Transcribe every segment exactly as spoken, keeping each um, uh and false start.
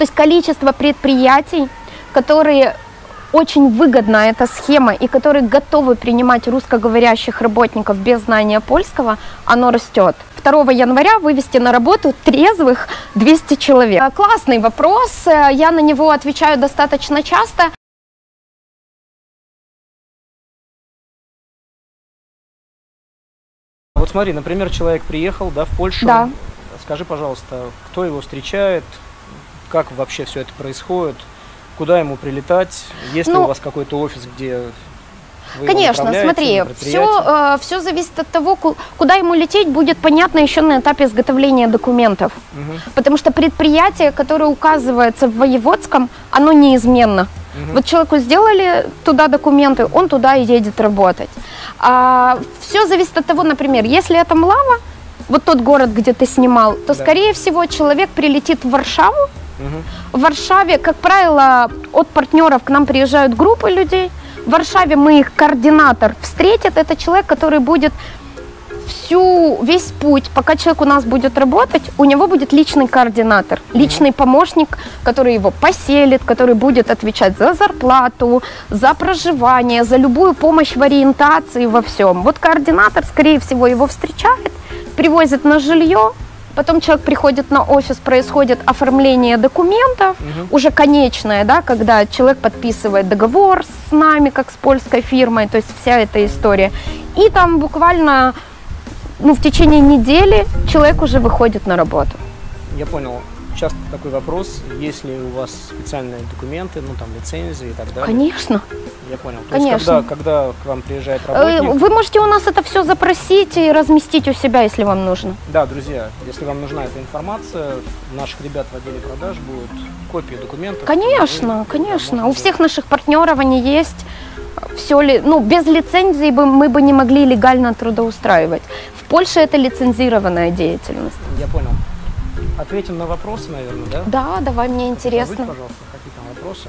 То есть количество предприятий, которые очень выгодна эта схема и которые готовы принимать русскоговорящих работников без знания польского, оно растет. второго января вывести на работу трезвых двести человек. Классный вопрос, я на него отвечаю достаточно часто. Вот смотри, например, человек приехал, да, в Польшу. Да. Скажи, пожалуйста, кто его встречает, как вообще все это происходит, куда ему прилетать, есть ну, ли у вас какой-то офис, где вы Конечно, его смотри, все, э, все зависит от того, куда ему лететь, будет понятно еще на этапе изготовления документов. Угу. Потому что предприятие, которое указывается в Воеводском, оно неизменно. Угу. Вот человеку сделали туда документы, он туда и едет работать. А, все зависит от того, например, если это Млава, вот тот город, где ты снимал, то, да. скорее всего, человек прилетит в Варшаву. Угу. В Варшаве, как правило, от партнеров к нам приезжают группы людей. В Варшаве мы их координатор встретит. Это человек, который будет всю, весь путь, пока человек у нас будет работать, у него будет личный координатор, личный помощник, который его поселит, который будет отвечать за зарплату, за проживание, за любую помощь в ориентации, во всем. Вот координатор, скорее всего, его встречает, привозит на жилье. Потом человек приходит на офис, происходит оформление документов, угу. уже конечное, да, когда человек подписывает договор с нами, как с польской фирмой, то есть вся эта история. И там буквально, ну, в течение недели человек уже выходит на работу. Я понял. Часто такой вопрос, есть ли у вас специальные документы, ну там лицензии и так далее? Конечно. Я понял. То Конечно. есть, когда, когда к вам приезжает работник... Вы можете у нас это все запросить и разместить у себя, если вам нужно. Да, друзья, если вам нужна эта информация, у наших ребят в отделе продаж будут копии документов. Конечно, вы, конечно. Да, у всех наших партнеров они есть. Все ли, ну, без лицензии бы мы бы не могли легально трудоустраивать. В Польше это лицензированная деятельность. Я понял. Ответим на вопросы, наверное, да? Да, давай, мне интересно. Забудь, пожалуйста, какие там вопросы.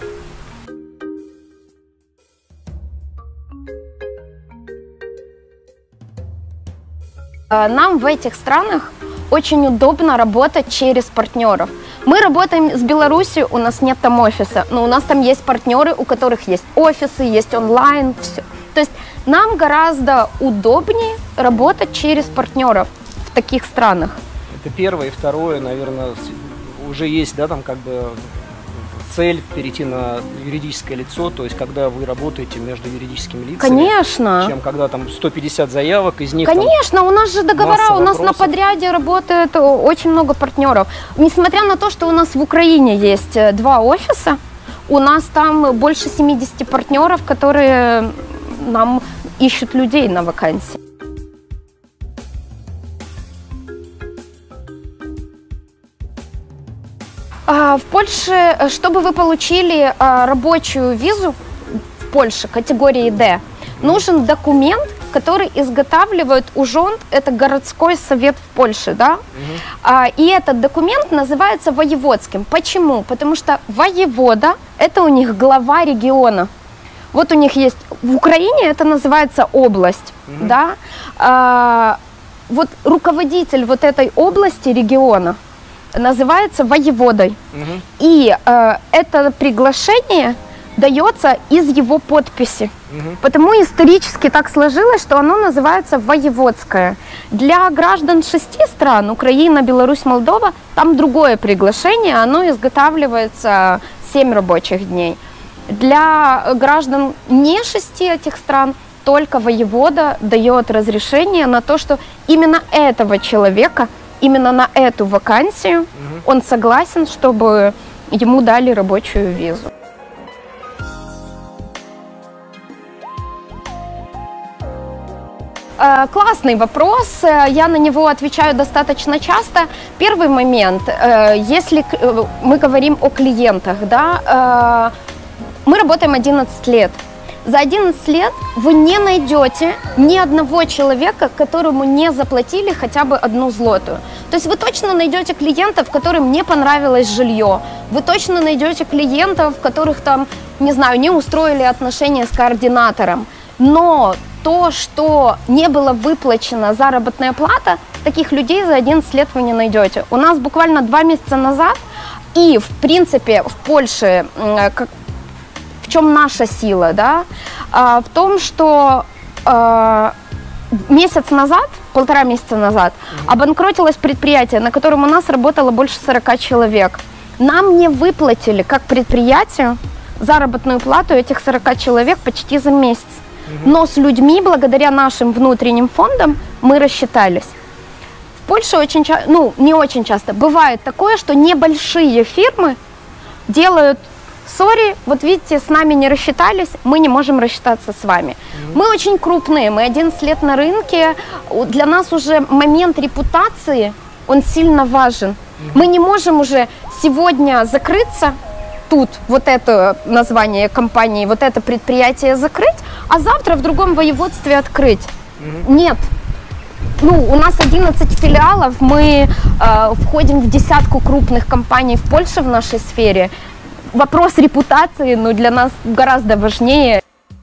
Нам в этих странах очень удобно работать через партнеров. Мы работаем с Беларусью, у нас нет там офиса, но у нас там есть партнеры, у которых есть офисы, есть онлайн, все. То есть нам гораздо удобнее работать через партнеров в таких странах. Это первое. И второе, наверное, уже есть, да, там как бы цель перейти на юридическое лицо, то есть когда вы работаете между юридическими лицами. Конечно. Чем когда там сто пятьдесят заявок, из них Конечно, у нас же договора, у нас на подряде работает очень много партнеров. Несмотря на то, что у нас в Украине есть два офиса, у нас там больше семидесяти партнеров, которые нам ищут людей на вакансии. В Польше, чтобы вы получили рабочую визу в Польше категории Д, нужен документ, который изготавливает УЖОНД, это городской совет в Польше, да? Угу. И этот документ называется воеводским. Почему? Потому что воевода – это у них глава региона. Вот у них есть, в Украине это называется область, угу. да? А, вот руководитель вот этой области, региона, называется воеводой. Угу. И э, это приглашение дается из его подписи. Угу. Потому исторически так сложилось, что оно называется воеводское. Для граждан шести стран, Украина, Беларусь, Молдова, там другое приглашение, оно изготавливается семь рабочих дней. Для граждан не шести этих стран только воевода дает разрешение на то, что именно этого человека, именно на эту вакансию угу. он согласен, чтобы ему дали рабочую визу. Классный вопрос, я на него отвечаю достаточно часто. Первый момент, если мы говорим о клиентах, да, мы работаем одиннадцать лет. За одиннадцать лет вы не найдете ни одного человека, которому не заплатили хотя бы одну злотую. То есть вы точно найдете клиентов, которым не понравилось жилье. Вы точно найдете клиентов, которых там, не знаю, не устроили отношения с координатором. Но то, что не было выплачена заработная плата, таких людей за одиннадцать лет вы не найдете. У нас буквально два месяца назад И, в принципе, в Польше, как, в чем наша сила, да, в том, что месяц назад, полтора месяца назад, mm-hmm. обанкротилось предприятие, на котором у нас работало больше сорока человек. Нам не выплатили, как предприятию, заработную плату этих сорока человек почти за месяц. Mm-hmm. Но с людьми, благодаря нашим внутренним фондам, мы рассчитались. В Польше очень часто, ну, не очень часто, бывает такое, что небольшие фирмы делают: сори, вот видите, с нами не рассчитались, мы не можем рассчитаться с вами. Mm-hmm. Мы очень крупные, мы одиннадцать лет на рынке, для нас уже момент репутации, он сильно важен. Mm-hmm. Мы не можем уже сегодня закрыться, тут вот это название компании, вот это предприятие закрыть, а завтра в другом воеводстве открыть. Mm-hmm. Нет. Ну, у нас одиннадцать филиалов, мы э, входим в десятку крупных компаний в Польше в нашей сфере. Вопрос репутации, ну, для нас гораздо важнее.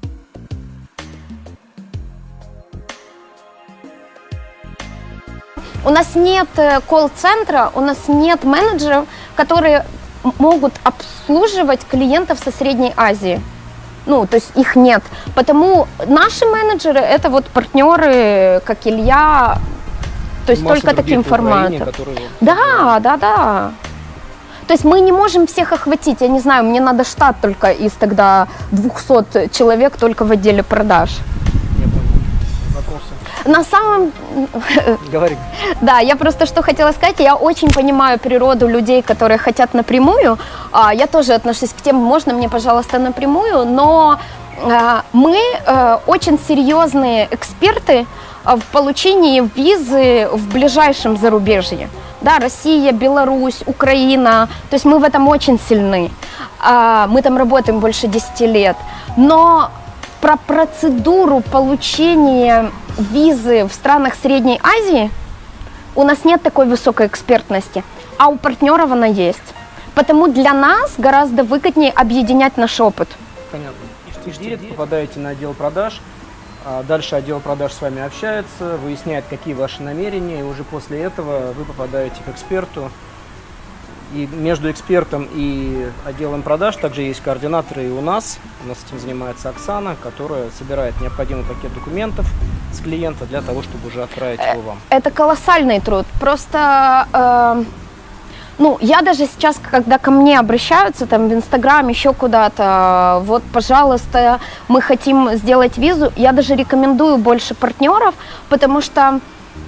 У нас нет колл-центра, у нас нет менеджеров, которые могут обслуживать клиентов со Средней Азии. Ну, то есть их нет. Потому наши менеджеры — это вот партнеры, как Илья, то есть масса только таким форматом. Которые... Да, да, да. То есть мы не можем всех охватить. Я не знаю, мне надо штат только из тогда двухсот человек только в отделе продаж. Я понял. Вопросы? На самом... Говори. Да, я просто что хотела сказать, я очень понимаю природу людей, которые хотят напрямую. Я тоже отношусь к тем, можно мне, пожалуйста, напрямую, но мы очень серьезные эксперты в получении визы в ближайшем зарубежье. Да, Россия, Беларусь, Украина, то есть мы в этом очень сильны. Мы там работаем больше десяти лет. Но про процедуру получения визы в странах Средней Азии у нас нет такой высокой экспертности, а у партнеров она есть. Потому для нас гораздо выгоднее объединять наш опыт. Понятно. Вы попадаете на отдел продаж, дальше отдел продаж с вами общается, выясняет, какие ваши намерения, и уже после этого вы попадаете к эксперту. И между экспертом и отделом продаж также есть координаторы и у нас. У нас этим занимается Оксана, которая собирает необходимый пакет документов с клиента для того, чтобы уже отправить его вам. Это колоссальный труд. Просто, э, ну, я даже сейчас, когда ко мне обращаются, там, в Инстаграм, еще куда-то, вот, пожалуйста, мы хотим сделать визу, я даже рекомендую больше партнеров, потому что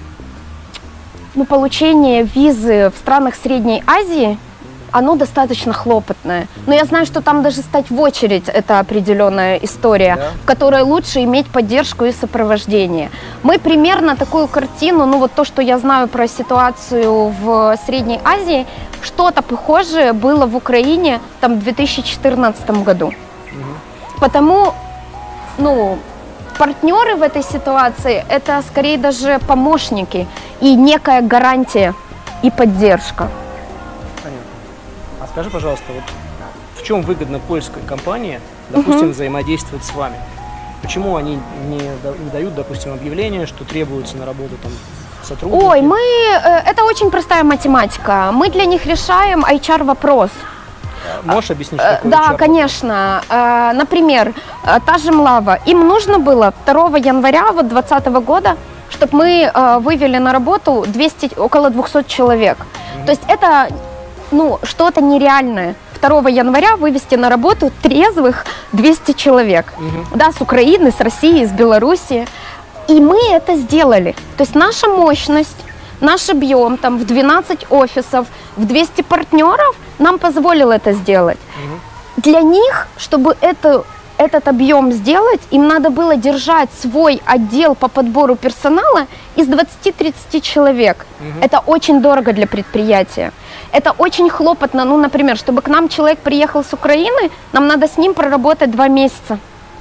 ну, получение визы в странах Средней Азии, оно достаточно хлопотное. Но я знаю, что там даже стать в очередь – это определенная история, да, в которой лучше иметь поддержку и сопровождение. Мы примерно такую картину, ну вот то, что я знаю про ситуацию в Средней Азии, что-то похожее было в Украине там, в две тысячи четырнадцатом году. Угу. Потому, ну, партнеры в этой ситуации – это скорее даже помощники и некая гарантия и поддержка. Понятно. А скажи, пожалуйста, вот в чем выгодно польской компании, допустим, uh-huh. взаимодействовать с вами? Почему они не, не дают, допустим, объявление, что требуется на работу там сотрудники? Ой, мы, это очень простая математика. Мы для них решаем эйч ар-вопрос. Можешь объяснить, что такое Да, эйч ар? конечно. Например, та же Млава. Им нужно было второго января вот двадцатого года, чтобы мы вывели на работу двести, около двухсот человек. Mm-hmm. То есть это, ну, что-то нереальное. второго января вывести на работу трезвых двести человек. Mm-hmm. Да, с Украины, с России, с Белоруссии. И мы это сделали. То есть наша мощность, наш объем там, в двенадцать офисов, в двести партнеров нам позволил это сделать. Угу. Для них, чтобы это, этот объем сделать, им надо было держать свой отдел по подбору персонала из двадцати-тридцати человек. Угу. Это очень дорого для предприятия. Это очень хлопотно. Ну, например, чтобы к нам человек приехал с Украины, нам надо с ним проработать два месяца.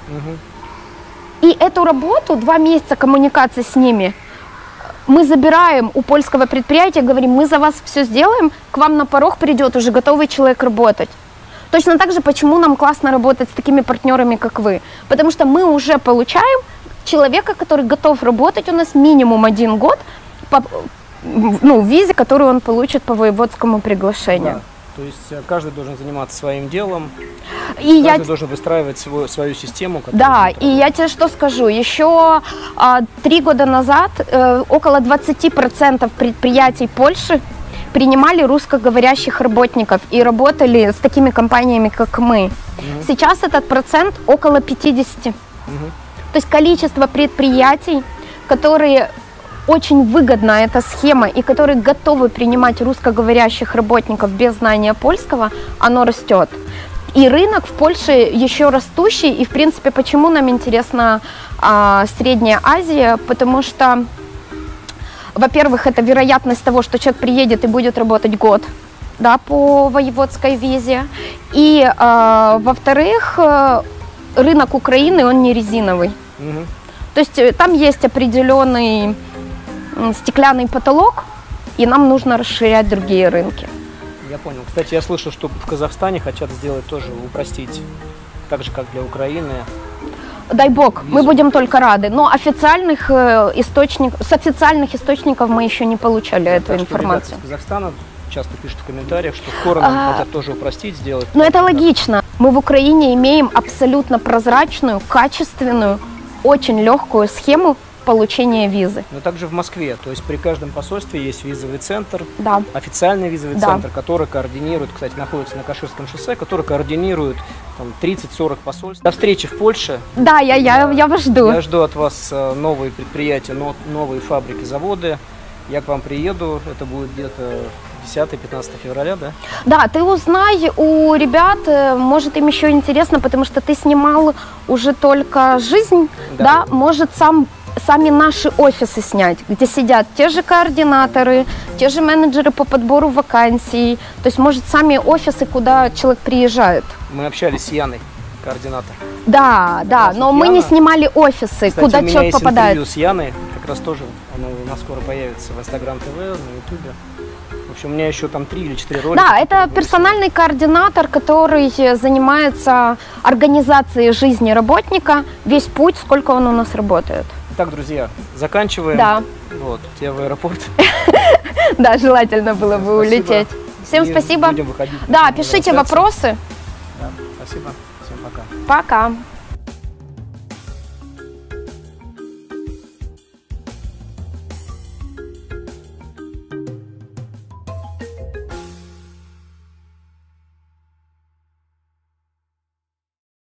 Угу. И эту работу, два месяца коммуникации с ними, мы забираем у польского предприятия, говорим, мы за вас все сделаем, к вам на порог придет уже готовый человек работать. Точно так же, почему нам классно работать с такими партнерами, как вы. Потому что мы уже получаем человека, который готов работать у нас минимум один год по ну, визе, которую он получит по воеводскому приглашению. То есть э, каждый должен заниматься своим делом, И каждый я... должен выстраивать свою, свою систему. Да, и я тебе что скажу, еще а, три года назад э, около двадцати процентов предприятий Польши принимали русскоговорящих работников и работали с такими компаниями, как мы. Угу. Сейчас этот процент около пятидесяти. Угу. То есть количество предприятий, которые очень выгодна эта схема и которые готовы принимать русскоговорящих работников без знания польского, оно растет. И рынок в Польше еще растущий, и в принципе почему нам интересна а, Средняя Азия, потому что, во-первых, это вероятность того, что человек приедет и будет работать год, да, по воеводской визе, и а, во-вторых, рынок Украины, он не резиновый. Угу. То есть там есть определенный стеклянный потолок, и нам нужно расширять другие рынки. Я понял. Кстати, я слышал, что в Казахстане хотят сделать тоже, упростить, так же, как для Украины. Дай бог, визу. Мы будем только рады. Но официальных источников, с официальных источников мы еще не получали да, эту информацию. Из Казахстана часто пишут в комментариях, что скоро нам а, хотят тоже упростить, сделать. Но это логично. Мы в Украине имеем абсолютно прозрачную, качественную, очень легкую схему получения визы. Но также в Москве, то есть при каждом посольстве есть визовый центр, да. официальный визовый да. центр, который координирует, кстати, находится на Каширском шоссе, который координирует тридцать-сорок посольств. До встречи в Польше. Да, я, я, я вас жду. Я жду от вас новые предприятия, новые фабрики, заводы. Я к вам приеду, это будет где-то десятое-пятнадцатое февраля, да? Да, ты узнай у ребят, может им еще интересно, потому что ты снимал уже только жизнь, да, да? Может сам сами наши офисы снять, где сидят те же координаторы, те же менеджеры по подбору вакансий, то есть может сами офисы, куда человек приезжает. Мы общались с Яной, координатор. Да, да, но Яна, мы не снимали офисы, кстати, куда у меня человек есть попадает. Интервью с Яной, как раз тоже, оно у нас скоро появится в Инстаграм ТВ, на Ютубе. В общем, у меня еще там три или четыре ролика. Да, это персональный координатор, который занимается организацией жизни работника, весь путь, сколько он у нас работает. Итак, друзья, заканчиваем. Да. Вот, тебе в аэропорт. Да, желательно было бы улететь. Всем спасибо. Будем выходить. Да, пишите вопросы. Да, спасибо. Всем пока. Пока.